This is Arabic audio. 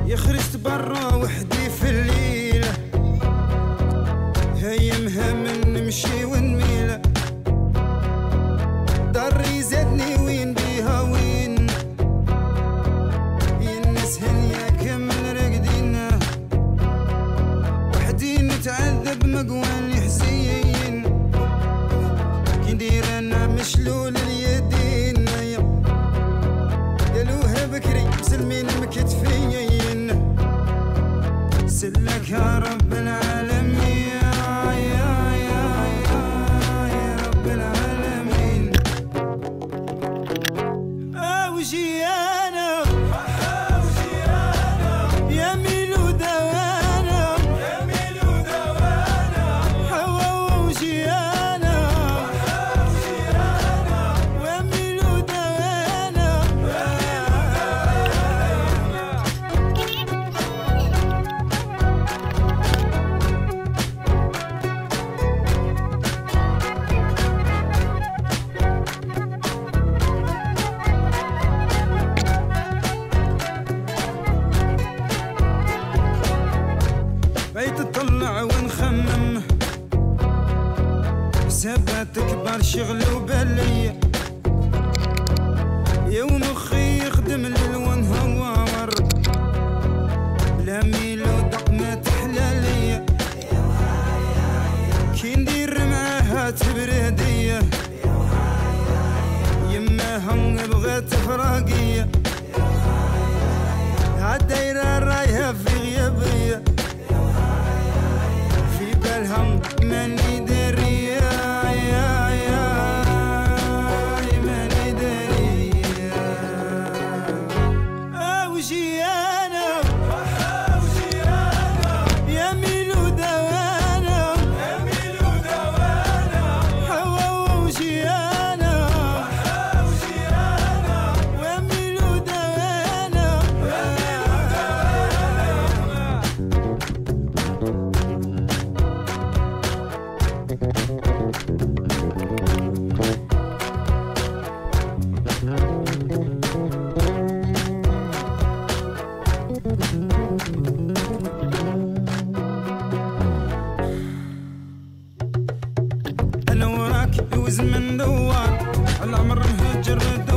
يا خرجت برا وحدي في الليلة، هيمها من نمشي ونميلة، ضري زادني وين بيها وين، الناس هنيا كامل راقدين، وحدي نتعذب مقواني حزين، كي ندير انا مشلول اليدين، قالوها بكري مسلمين مكتفين، سلك يا رب العالمين، يا رب العالمين. وجي انا يا ميلو دوانا، حوا وجي انا وميلو دوانا. بقيت اطلع ونخمم، حسابات كبار شغل وبالية، يا ومخي يخدم ليل ونهار، بلا ميلو دق ما تحلى ليا، كي ندير معاها تبردية، يماها بغات فراقية، عالدايرة رايها في غيابية، في بالها ماني دارية، ماني دارية. وجي انا يا ميلو دوانا، حوا وجي انا وميلو دوانا. انا وراك وزمن دوار، العمر مهجر